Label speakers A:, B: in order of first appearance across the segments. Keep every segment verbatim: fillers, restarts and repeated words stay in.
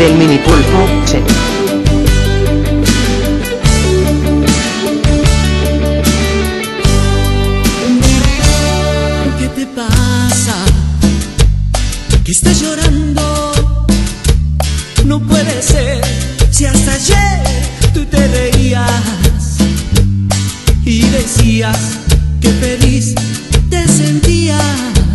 A: del mini pulpo, che.
B: ¿Qué te pasa? ¿Que estás llorando? No puede ser, si hasta ayer tú te reías y decías que feliz te sentías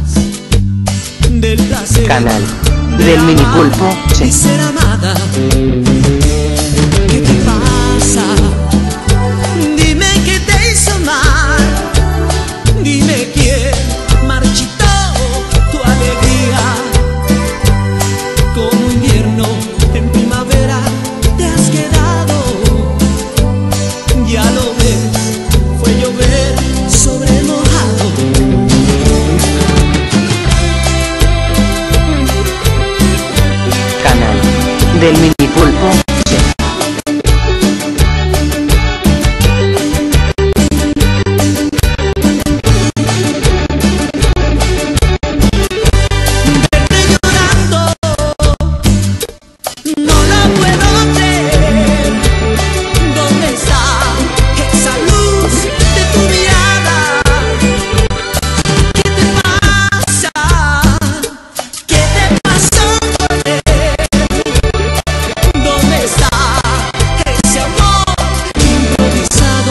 B: del placer.
A: Canal del mini pulpo, che.
B: Y ser amada. ¿Qué te pasa? Dime qué te hizo mal. Dime quién marchitó tu alegría. Como invierno en primavera te has quedado. Ya lo ves, fue llover sobre mojado.
A: Canal del mini pulpo, che.
B: Verte llorando, no lo puedo creer. ¿Dónde está esa luz de tu mirada? ¿Qué te pasa? ¿Qué te pasó con él? ¿Dónde está ese amor improvisado?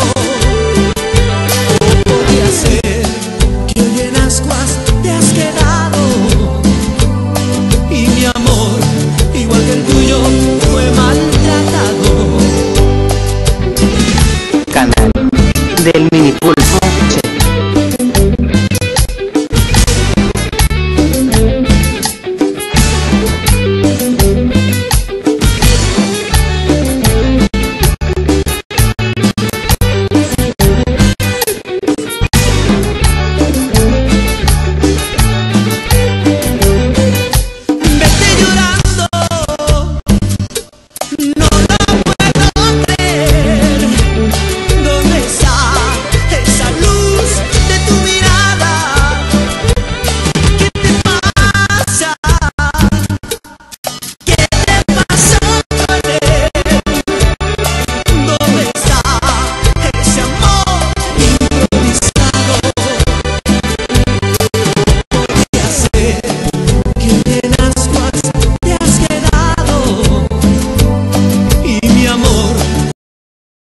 B: ¿O podría ser que hoy en ascuas te has quedado? Y mi amor, igual que el tuyo, fue maltratado.
A: Canal del